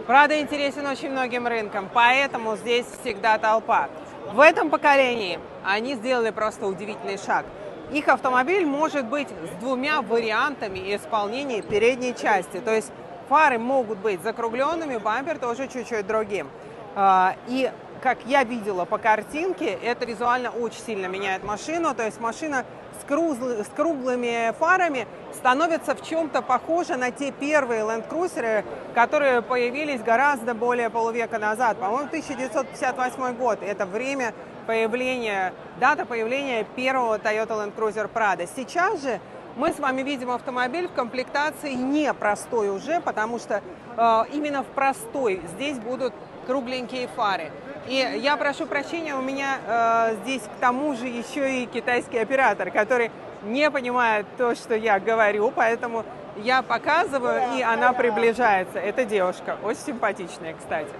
Prado интересен очень многим рынкам, поэтому здесь всегда толпа. В этом поколении они сделали просто удивительный шаг. Их автомобиль может быть с двумя вариантами исполнения передней части. То есть фары могут быть закругленными, бампер тоже чуть-чуть другим. И как я видела по картинке, это визуально очень сильно меняет машину. То есть машина с круглыми фарами становится в чем-то похожа на те первые Land Cruiser, которые появились гораздо более полувека назад. По-моему, 1958 год. Это время появления, дата появления первого Toyota Land Cruiser Prado. Сейчас же мы с вами видим автомобиль в комплектации не простой уже, потому что именно в простой здесь будут кругленькие фары. И я прошу прощения, у меня здесь к тому же еще и китайский оператор, который не понимает то, что я говорю, поэтому я показываю, и она приближается. Это девушка, очень симпатичная, кстати.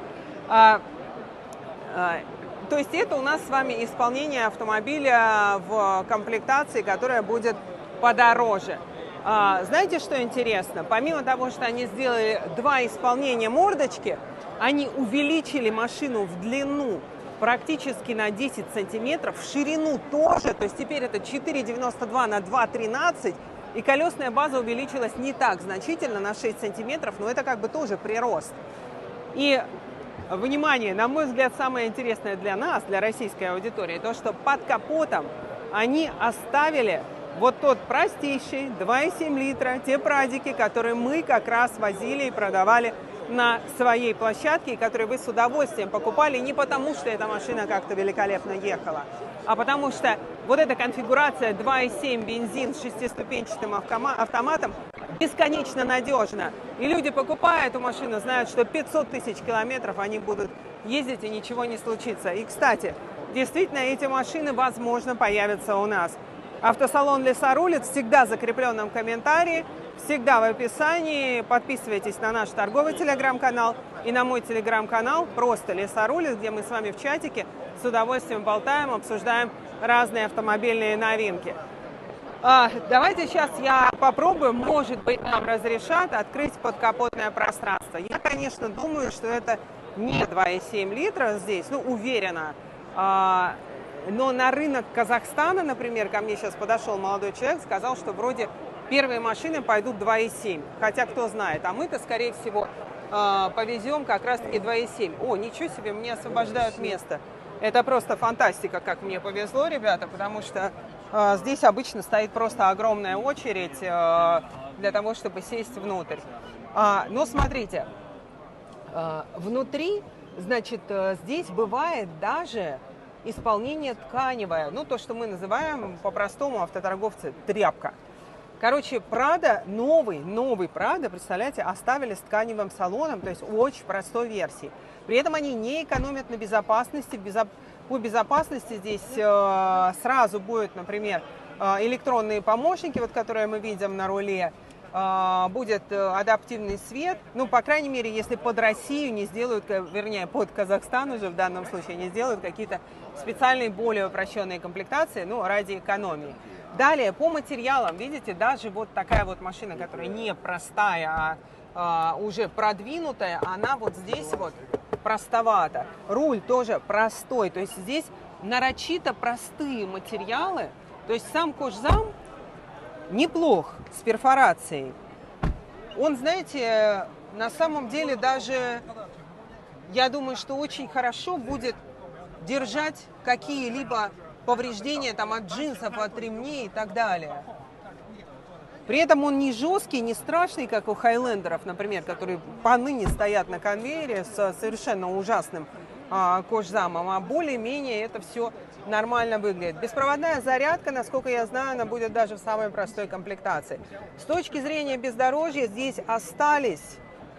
То есть это у нас с вами исполнение автомобиля в комплектации, которая будет подороже. Знаете, что интересно? Помимо того, что они сделали два исполнения мордочки, они увеличили машину в длину практически на 10 сантиметров, в ширину тоже, то есть теперь это 4,92 на 2,13, и колесная база увеличилась не так значительно, на 6 сантиметров, но это как бы тоже прирост. И, внимание, на мой взгляд, самое интересное для нас, для российской аудитории, то, что под капотом они оставили вот тот простейший 2,7 литра, те прадики, которые мы как раз возили и продавали на своей площадке, и которые вы с удовольствием покупали не потому, что эта машина как-то великолепно ехала, а потому что вот эта конфигурация 2,7 бензин с шестиступенчатым автоматом бесконечно надежна. И люди, покупая эту машину, знают, что 500 тысяч километров они будут ездить и ничего не случится. И, кстати, действительно, эти машины, возможно, появятся у нас. Автосалон Лесорулит всегда в закрепленном комментарии, всегда в описании. Подписывайтесь на наш торговый телеграм-канал и на мой телеграм-канал просто Лесорулит, где мы с вами в чатике с удовольствием болтаем, обсуждаем разные автомобильные новинки. Давайте сейчас я попробую, может быть, нам разрешат открыть подкапотное пространство. Я, конечно, думаю, что это не 2,7 литра здесь, ну, уверена. Но на рынок Казахстана, например, ко мне сейчас подошел молодой человек, сказал, что вроде первые машины пойдут 2,7. Хотя кто знает, а мы-то, скорее всего, повезем как раз-таки 2,7. О, ничего себе, мне освобождают место. Это просто фантастика, как мне повезло, ребята, потому что здесь обычно стоит просто огромная очередь для того, чтобы сесть внутрь. Но смотрите, внутри, значит, здесь бывает даже исполнение тканевое, ну, то, что мы называем по-простому автоторговцы тряпка. Короче, Prado, новый Prado, представляете, оставили с тканевым салоном, то есть очень простой версии. При этом они не экономят на безопасности. По безопасности здесь сразу будет, например, электронные помощники, вот, которые мы видим на руле, будет адаптивный свет, ну, по крайней мере, если под Россию не сделают, вернее, под Казахстан уже в данном случае не сделают какие-то специальные, более упрощенные комплектации, ну, ради экономии. Далее, по материалам, видите, даже вот такая вот машина, которая не простая, а уже продвинутая, она вот здесь вот простовата. Руль тоже простой, то есть здесь нарочито простые материалы, то есть сам кожзам неплох с перфорацией. Он, знаете, на самом деле даже, я думаю, что очень хорошо будет держать какие-либо повреждения там от джинсов, от ремней и так далее. При этом он не жесткий, не страшный, как у хайлендеров, например, которые поныне стоят на конвейере с совершенно ужасным кожзамом, а более-менее это все нормально выглядит. Беспроводная зарядка, насколько я знаю, она будет даже в самой простой комплектации. С точки зрения бездорожья здесь остались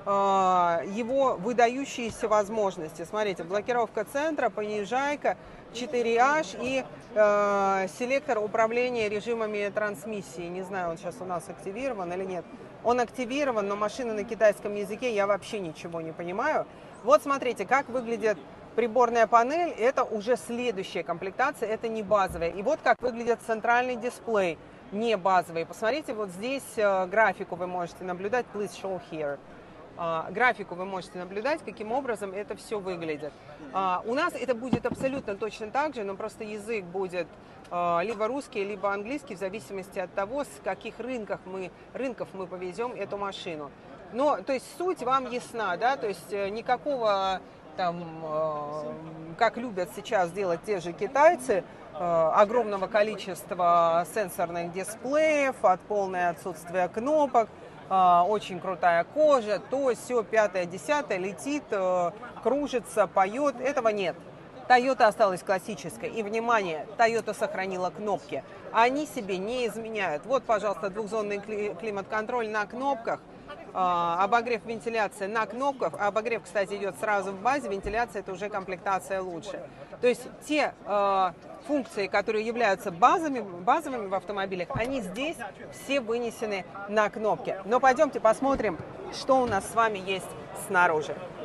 его выдающиеся возможности. Смотрите, блокировка центра, понижайка, 4H и селектор управления режимами трансмиссии. Не знаю, он сейчас у нас активирован или нет. Он активирован, но машина на китайском языке, я вообще ничего не понимаю. Вот смотрите, как выглядит приборная панель. Это уже следующая комплектация, это не базовая. И вот как выглядит центральный дисплей, не базовый. Посмотрите, вот здесь графику вы можете наблюдать. Please show here. графику вы можете наблюдать, каким образом это все выглядит. У нас это будет абсолютно точно так же, но просто язык будет либо русский, либо английский, в зависимости от того, с каких рынков мы повезем эту машину. Но, то есть, суть вам ясна, да, то есть никакого там, как любят сейчас делать те же китайцы, огромного количества сенсорных дисплеев, полное отсутствие кнопок, очень крутая кожа, то все, пятое, десятое, летит, кружится, поет, этого нет. Toyota осталась классической. И, внимание, Toyota сохранила кнопки. Они себе не изменяют. Вот, пожалуйста, двухзонный климат-контроль на кнопках. Обогрев, вентиляция на кнопках. Обогрев, кстати, идет сразу в базе. Вентиляция – это уже комплектация лучше. То есть те функции, которые являются базовыми в автомобилях, они здесь все вынесены на кнопки. Но пойдемте посмотрим, что у нас с вами есть снаружи.